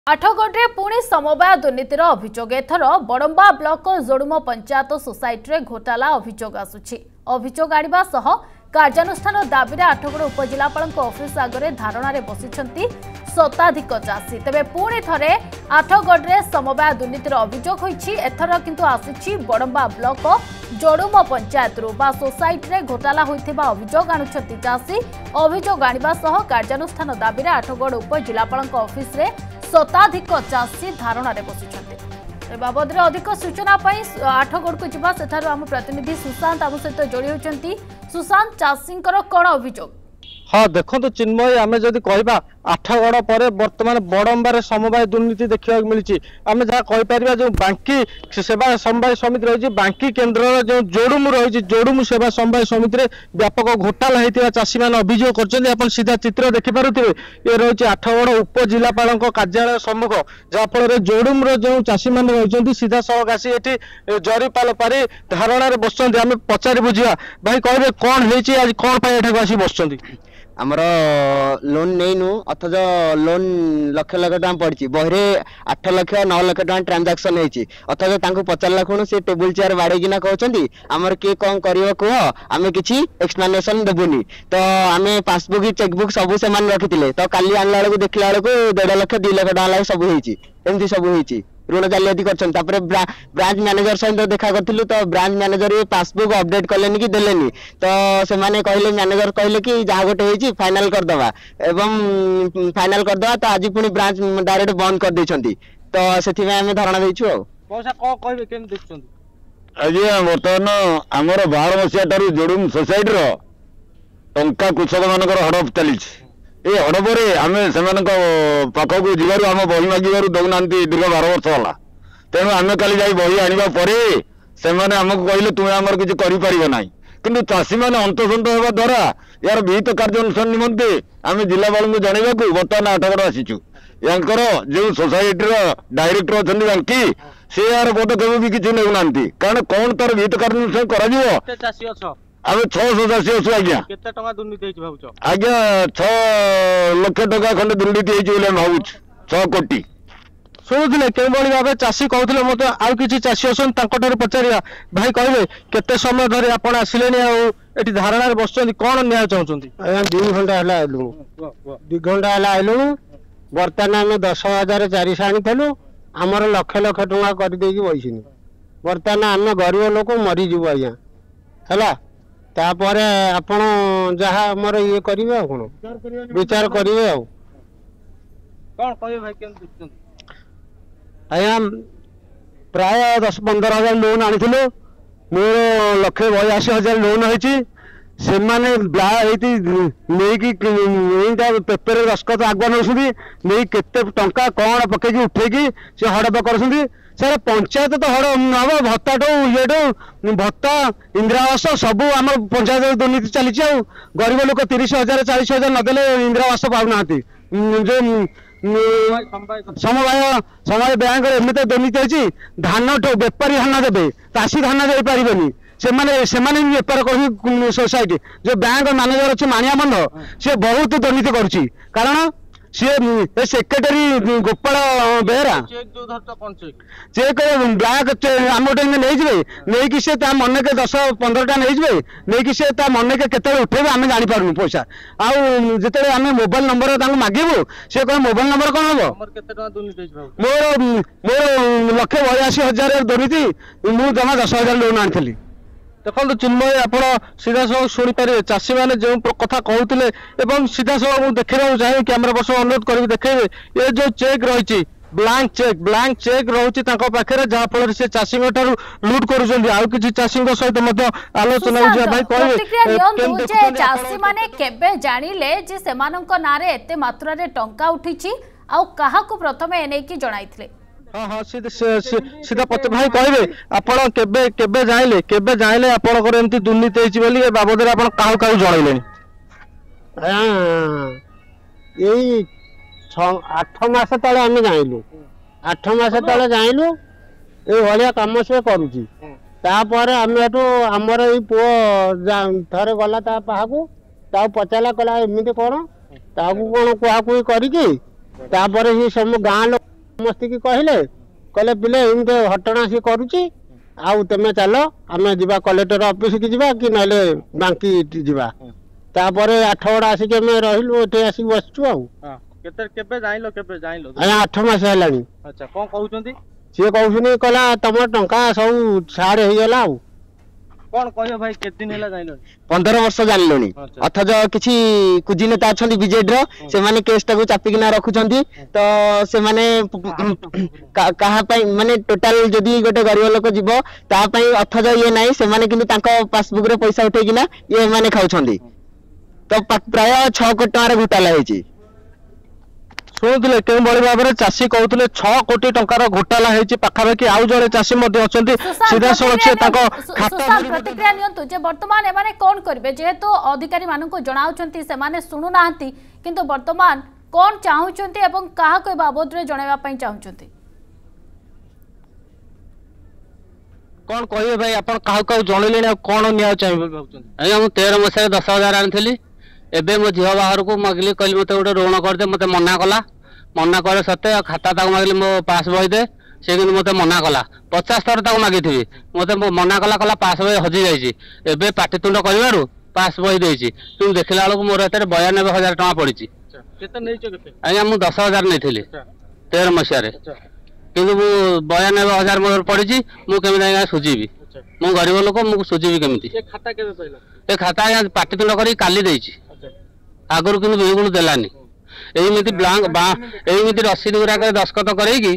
आठगढ़े पुणी समवाय दुर्नीतिर अभियोग एथर बड़म्बा ब्लॉक जोड़ुम पंचायत सोसाइटी घोटाला अभियोग आसुछि। अभियोग आनिबा सह कार्यानुष्ठान दाबी में आठगढ़ उपजिलापाल ऑफिस आगे धारणा बसिछंती शताधिक चाषी। तेबे पुणी थरे आठगढ़े समवाय दुर्नीतिर अभियोग होइछि। एथर किंतु आसुछि बड़म्बा ब्लॉक जोड़ुम पंचायत बा सोसाइटी घोटाला होइथिबा अभियोग आनुछंती चाषी। अभियोग आनिबा सह कार्यानुष्ठान दाबी में आठगढ़ उपजिलापाल ऑफिस रे शताधिक चाषी धारणा बसिछंती। बाबद अधिक सूचना आठगढ़ को जीवा सेठारु आम प्रतिनिधि सुशांत आम सहित जोड़ी होती। सुशांत, चाषी कौन अभियोग? हाँ देखो चिन्मय आम जदि कहवा आठगढ़ पर बर्तमान बड़म्बार समवाय दुर्नीति देखा मिली आम जहाँ कहीपर जो बांकी सेवा समवाय समिति रही बांकी केन्द्र जो जोड़ुम रही जोड़ुम सेवा समवाय समिति में व्यापक घोटाला होता चाषी मैंने अभियोग कर सीधा चित्र देखिपे ये रही आठगढ़ उपजिलापाल कार्यालय सम्मुख जहाँफल जोड़ुम जो चाषी मैंने रही सीधा सड़क आसी ये जरीपाल पारी धारणा बस आम पचारि बुझा भाई कहे कौन आज कौन आसी बस आमर लोन नहीं अथच लोन लक्ष लक्ष टाँग पड़ी बहरे 8 लाख 9 लाख टाँग ट्रांजाक्शन होती अथच पचारा खुण से टेबुल चेयर बाड़ेकिना कहते आमर किए कौन कर कह आम कि एक्सप्लानेसन देवुनि तो आम पासबुक चेकबुक सब से रखी तो काली आनला बेलू देखला बेलू 1.5 लाख 2 लाख टाँग सब होती सब होती ऋण जालियाती कर ब्रांच मैनेजर सहित देखा करूँ तो ब्रांच मैनेजर ये पासबुक अपडेट कले कि देलेनी तो से कहले मैनेजर कहले कि जहाँ गोटे फाइनाल करदे एवं फाइनाल करदे तो आज पुणी ब्रांच डायरेक्ट बंद कर देछंती तो से आम धारणा देछु आज बर्तमान आमर 12 मसीहा जोड़ुम सोसाइटी टंका कृषक मान हड़प चली ये हड़पे आम से पाखक जीवार आम बही मागिबार दौना दीर्घ 12 वर्ष है तेणु आम काली जा बही आने से आमको कहले तुम्हें आमर किसी करना कि चाषी मैंने अंतसंत होगा द्वारा यार विहित कार्यानुष्ठान निमंते आम जिलापाल को जनवाक बर्तमान आठगढ़ आसीचु यांकर जो सोसाइटी डायरेक्टर अच्छा बांकी सी यार पदक्षेप भी किसी नौना कारण कौन तार विहित कार्यानुष्ठान कर आम 600 चाषी अच्छु आज्ञा आज्ञा 6 लाख टका खंडे दुर्नीति होती भावुँ 6 कोटी शुणुले के भाव चाषी कहते मत आउ कि चाषी अच्छा पचारा भाई कहे केते समय धरी आप आसिले आठ धारणा बस कौन न्याय चाहते? 2 घंटा है 2 घंटा है आइलु बर्तमान आम 10,400 आनीलु आमर लक्ष लक्ष टଙ୍କା करदे बसन बर्तमान आम गरीब लोक मरीजु आज्ञा है तापर आपण जहाँ मोर ये करेंगे विचार करेंगे आज्ञा प्राय 10-15 हजार लोन आनी मोर 1,82,000 लोन होती से पेपर दस्खत आଗୁଆ नहीं केते टंका कौन पकईकि उठेकी से हड़प कर सर पंचायत तो हड़ हम भत्ता ये भत्ता इंदिरा आवास सब आम पंचायत दुर्नीति चली गरीब लोक 30,000 40,000 नदेले इंदिरा आवास पाऊना जो समवाय बैंक एमती दुर्नीति होती धान बेपारी धान देवे चाषी धान दे पारे से बेपार कर सोसाइटी जो बैंक मैनेजर अच्छे मानिया बंध सी बहुत दुर्नीति करुच्ची कारण सी secretary Gopal Behera check black आम गोटे नहीं कि सी मन के 10-15 टा नहीं कि सी मन के केते उठे आम जापारू पैसा आते आम मोबाइल नंबर मागिबू सी कह मोबाइल नंबर कौन हम मोर 1,82,000 दुर्नीति मुझे जमा 10,000 लोन आनी देखो चिन्मय आप सीधा सब शुणिपारे चाषी मैंने जो कथा कहते सीधा सब देखा चाहिए कैमेरा पर्सन अनुरोध कर देखे ये जो चेक रही ब्लैंक चेक रोचे पाखे जहाँफल से चाषी लुट कर चाषी सहित आलोचना चाषी मैंने केबे जानिले जे सेमानंक नारे एते मात्रा रे टंका उठिछि आउ काहाकू प्रथमे एने की जणाइथिले? हाँ हाँ सीधा पच भाई कहे आपे जाइले आपंकर एमती दुर्नीति होती बाबद क्या जनइले? यही 8 मास तले आम जाइलु 8 मास तले जाइलु ये भाया कम से करुच्ची तापर आम आमर ये पुओ थे गला पाहू पचारा कला एमती कौन कौन कह सब गाँ लोक ସମସ୍ତେ କି କହିଲେ ପିଲେ ଏମିତି ଘଟଣା ସିଏ କରୁଛି ଆଉ ତମେ ଚାଲ ଆମେ ଯିବା କଲେକ୍ଟର ଅଫିସ କି ଯିବା କି ନହେଲେ ବାଙ୍କି ଯିବା ତାପରେ 8 ଗଡ଼ ଆସିକି ଆମେ ରହିଲୁ ଏଠି ଆସିକି ବସିଛୁ ଆଉ କେବେ ଜାଣିଲ ଆଜ୍ଞା 8 ମାସ ହେଲାଣି ଆଚ୍ଛା କଣ କହୁଛନ୍ତି ସିଏ କହୁଛନ୍ତି କହିଲା ତମ ଟଙ୍କା ସବୁ ଛାଡ଼ ହେଇଗଲା ଆଉ କଣ କହିବ ଭାଇ କେତେ ଦିନ ହେଲା ଜାଣିଲ 15 ବର୍ଷ ଜାଣିଲୁଣି ଅଥଚ କିଛି କୁଜି ନେତା ଅଛନ୍ତି ବିଜେଡିର ସେମାନେ କେସ୍ ଟାକୁ ଚାପିକିନା ରଖୁଛନ୍ତି ତ ସେମାନେ କାହା ପାଇଁ ମାନେ ଟୋଟାଲ ଯଦି ଗୋଟେ ଗରିବ ଲୋକ ଯିବ ତା ପାଇଁ ଅଥଚ ଇଏ ନାହିଁ ସେମାନେ କିନ୍ତୁ ତାଙ୍କ ପାସବୁକ୍ ରେ ପଇସା ଉଠେଇକିନା ଇଏ ମାନେ ଖାଉଛନ୍ତି ତ ପ୍ରାୟ 6 କୋଟି ଟଙ୍କାର ଘୋଟାଲା ହେଇଛି ଶୁଣୁଥିଲେ କେଉଁଭଳି ଭାବରେ ଚାଷୀ କହୁଥିଲେ 6 କୋଟି ଟଙ୍କାର ଘୋଟାଲା ହେଇଛି ପାଖାପାଖି ଆଉ ଜଣେ ଚାଷୀ ମଧ୍ୟ ଅଛନ୍ତି ସିଧାସଳଖ ତାଙ୍କ ଖାତା ପ୍ରତିକ୍ରିୟା ନିଅନ୍ତୁ ଯେ ବର୍ତ୍ତମାନ ଏମାନେ କଣ କରିବେ ଯେହେତୁ ଅଧିକାରୀ ମାନଙ୍କୁ ଜଣାଉଛନ୍ତି ସେମାନେ ଶୁଣୁନାହାନ୍ତି କିନ୍ତୁ ବର୍ତ୍ତମାନ କଣ ଚାହୁଁଛନ୍ତି ଏବଂ କାହାକୁ ଏ ବାବଦରେ ଜଣାଇବା ପାଇଁ ଚାହୁଁଛନ୍ତି କଣ କହିବେ ଭାଇ ଆପଣ କାହାକୁ ଜଣେଇଲେଣି ଆଉ କଣ ନିଆ ଚାହିଁବେ ଭାବୁଛନ୍ତି ଆଜ୍ଞା ମୁଁ 13 ମସିହାରେ 10,000 ଆଣିଥିଲି ଏବେ ମୋ ଝିଅ ବାହାରକୁ ମାଗିଲି କହିଲି ମୋତେ ଗୋଟେ ଋଣ କରିଦେ ମୋତେ ମନା କଲା ମନା କଲେ ସତ୍ତ୍ୱେ ଖାତା ତାକୁ ମାଗିଲି ମୋ ପାସ୍ ବହି ଦେ ସେ କିନ୍ତୁ ମୋତେ ମନା କଲା 50 ଥର ତାକୁ ମାଗିଥିବି ମୋତେ ମନା କଲା ପାସ୍ ବହି ହଜି ଯାଇଛି ଏବେ ପାଟିତୁଣ୍ଡ କରିବାରୁ ପାସ୍ ବହି ଦେଇଛି କିନ୍ତୁ ଦେଖିଲା ବେଳକୁ ମୋର ଏଥିରେ 92,000 ଟଙ୍କା ପଡ଼ିଛି ଆଜ୍ଞା ମୁଁ 10,000 ନେଇଥିଲି 13 ମସିହାରେ କିନ୍ତୁ ମୁଁ 92,000 ମୋର ପଡ଼ିଛି ମୁଁ କେମିତି ଆଜ୍ଞା ସୁଝିବି ମୁଁ ଗରିବ ଲୋକ ମୁଁ ସୁଝିବି କେମିତି ଏ ଖାତା ଆଜ୍ଞା ପାଟିତୁଣ୍ଡ କରି କାଲି ଦେଇଛି ଆଗରୁ କିନ୍ତୁ ବିଲକୁଲ ଦେଲାନି ଏଇମିତି ଏଇମିତି ରସିଦ ଗୁଡ଼ାକରେ ଦସ୍ତଖତ କରେଇକି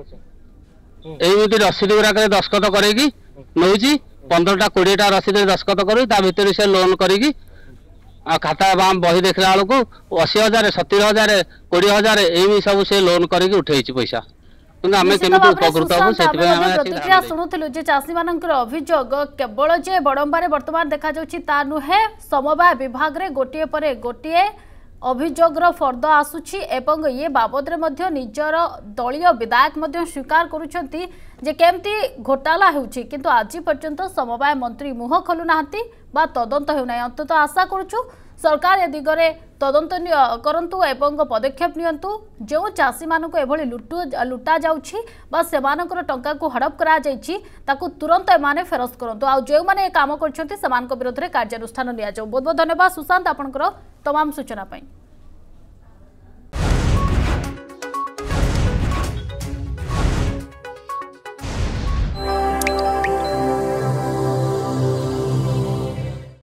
ନଉଛି 15ଟା 20ଟା ରସିଦରେ ଦସ୍ତଖତ କରି ତା ଭିତରେ ସେ ଲୋନ୍ କରିକି ଖାତା ବହି ଦେଖିଲା ବେଳକୁ 80,000 70,000 20,000 ଏମିତି ସବୁ ସେ ଲୋନ୍ କରିକି ଉଠେଇଛି ପଇସା କିନ୍ତୁ ଆମେ କେମିତି ଉପକୃତ ହବୁ ସେଥିପାଇଁ ଆମେ ପ୍ରତିକ୍ରିୟା ଶୁଣୁଥିଲୁ ଯେ ଚାଷୀ ମାନଙ୍କର ଅଭିଯୋଗ କେବଳ ଯେ ବଡମ୍ବାରେ ବର୍ତ୍ତମାନ ଦେଖା ଯାଉଛି ତା नुहे समवाय विभाग रे गोटिए परे गोटिए अभियोगर फर्द आसुछि एवं ये बाबद रे मध्य निजर दलीय विधायक मध्य स्वीकार करुछंती जे केमती घोटाला हेउछि किंतु आज पर्यंत समवाय मंत्री मुह खोलु नाहंती बा तदंत हेउ नै अंतत आशा करूछु सरकार ए दिगरे तदंत करंतु एवं पदक्षेप नियंतु जो चाषी मानक एभली लुटा जाउछि बा सेमानकर टंका को हड़प करा जाइछि ताकु तुरंत एमाने फेरस्त करंतु आ जो माने काम करछंती सेमानक विरोध रे कार्यानुष्ठान निया जाउ। बहुत बहुत धन्यवाद सुशांत आपनकर तमाम सूचना पई।